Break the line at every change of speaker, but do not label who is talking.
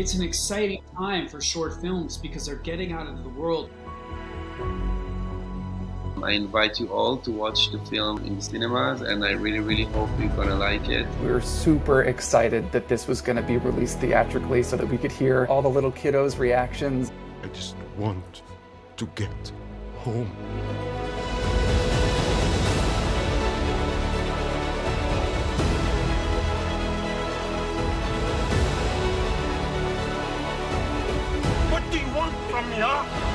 It's an exciting time for short films because they're getting out into the world.
I invite you all to watch the film in the cinemas, and I really hope you're gonna like it.
We were super excited that this was gonna be released theatrically so that we could hear all the little kiddos' reactions.
I just want to get home.
What do you want from me, huh?